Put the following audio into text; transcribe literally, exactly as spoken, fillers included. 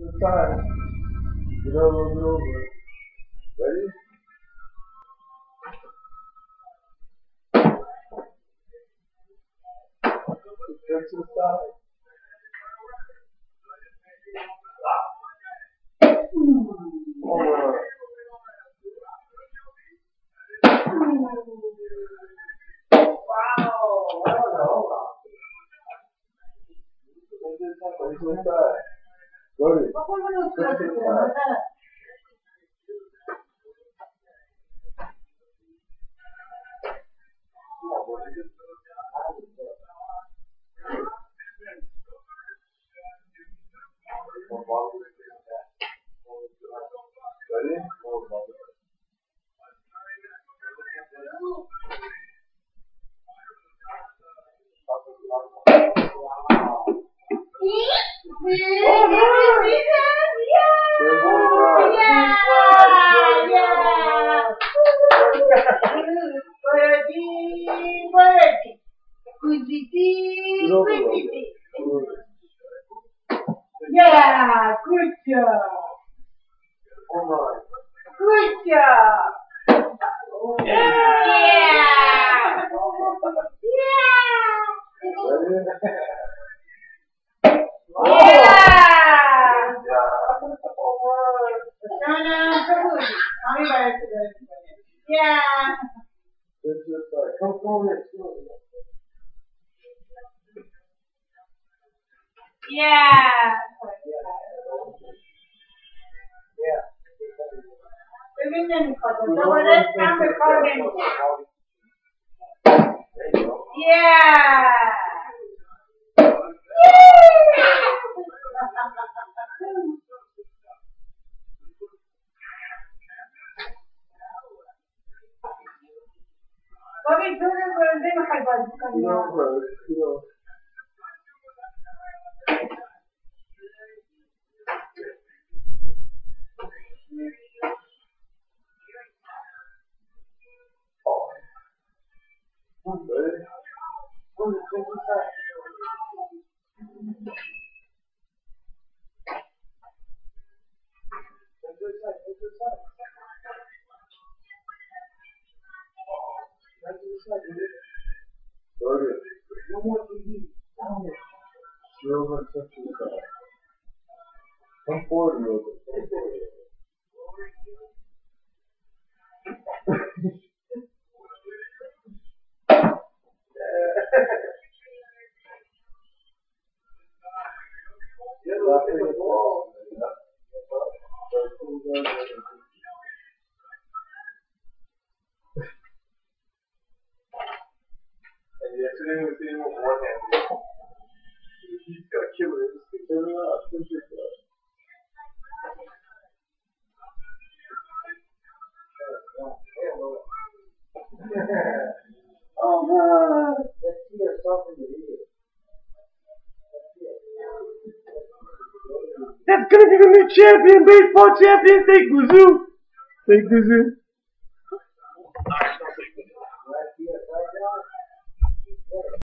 It's time. Get over, get over. Ready? Turn to the side. Over. Wow. Hold on. Turn to the side. Ready? Turn to the side. Ready? Yeah, good job. Good job. Yeah. Yeah. No, no, good. Mommy better do it. Yeah. Come forward. Yeah. Bebinin kadar. Böyle tam bir kalbim. Yeah. Bobby, do it for them. I got you. No, bro. No. Ready? No more T V. You're over to the side. Come forward a little bit. And yesterday we were sitting with one hand. He's got a killer instinct. Turn it up. Turn it up. Oh, God. Let's see there's something to eat. That's gonna be the new champion, baseball champion. Thank you, Zoo. Thank you, Zoo.